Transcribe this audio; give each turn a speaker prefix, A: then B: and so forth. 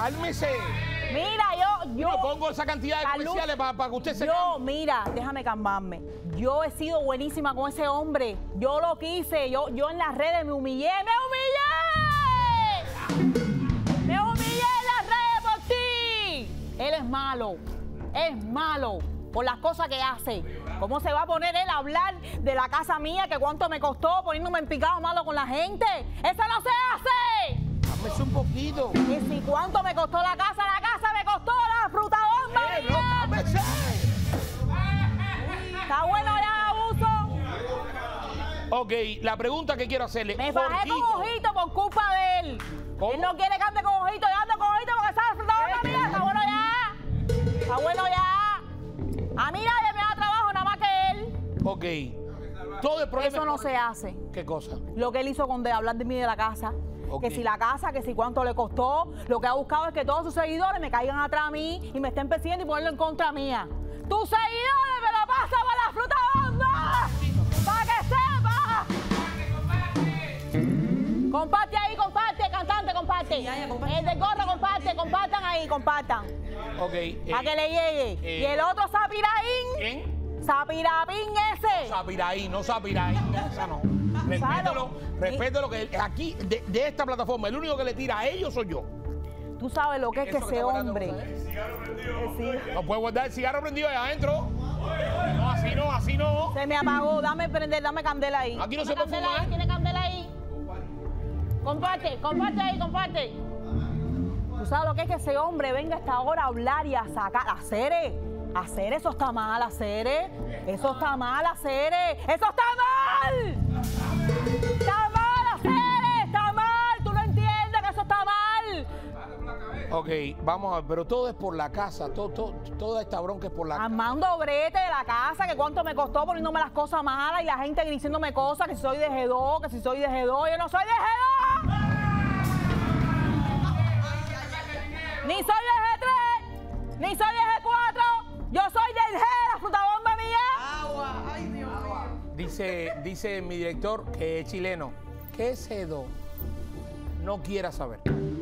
A: cálmese.
B: Mira, yo
A: no pongo esa cantidad de comerciales para que usted se calme.
B: Mira, déjame calmarme. Yo he sido buenísima con ese hombre. Yo lo quise. Yo en las redes me humillé. ¡Me humillé en las redes por ti! Él es malo. Es malo por las cosas que hace. ¿Cómo se va a poner él a hablar de la casa mía? Que cuánto me costó poniéndome en picado malo con la gente. ¡Eso no se hace!
A: Cálmese un poquito.
B: ¿Y si cuánto me costó la casa? La casa me costó la fruta bomba.
A: No, cálmese.
B: Está bueno ya, abuso.
A: Ok, la pregunta que quiero hacerle.
B: Me bajé con Ojito por culpa de él.
A: ¿Cómo?
B: Él no quiere que ande con Ojito. Yo ando con Ojito porque sabe la fruta bomba mía. Está bueno ya. Está bueno ya. A mí nadie me da trabajo nada más que él.
A: Ok. Todo el problema.
B: Eso no se hace.
A: ¿Qué cosa?
B: Lo que él hizo con hablar de mí de la casa.
A: Okay.
B: Que si la casa, que si cuánto le costó. Lo que ha buscado es que todos sus seguidores me caigan atrás a mí y me estén persiguiendo y ponerlo en contra mía. ¡Tus seguidores me lo pasan por la fruta bomba! ¡Para que sepas! Comparte ahí, comparte, cantante, comparte. El de gorro, comparte, compartan ahí, compartan.
A: Ok.
B: Para que le llegue. Y el otro Sapiraín.
A: ¿Quién?
B: Sapirapín ese.
A: Sapiraín, no Sapiraín. Esa no. Respételo que aquí, de esta plataforma, el único que le tira a ellos soy yo.
B: Tú sabes lo que es que ese hombre.
A: No puede guardar el cigarro prendido ahí adentro. No, así no, así no.
B: Se me apagó, dame prender, dame candela ahí.
A: Aquí no se puede fumar.
B: ¿Tiene candela ahí? Comparte, comparte ahí, comparte. Tú sabes lo que es que ese hombre venga a esta hora a hablar y a sacar. Hacer eso está mal, hacer. Eso está mal, hacer. ¡Eso está mal! ¡Está mal, hacer! ¡Está mal! ¿Tú no entiendes que eso está mal?
A: Ok, vamos a ver, pero todo es por la casa, toda esta bronca es por la casa.
B: Armando brete de la casa, que cuánto me costó poniéndome las cosas malas y la gente diciéndome cosas, que si soy de G2, que si soy de G2, yo no soy de G2. Ni soy de G3, ni soy de G4, yo soy del G, la fruta bomba mía.
C: Agua, ay Dios mío.
A: Dice mi director que es chileno. ¿Qué es G2? No quiera saber.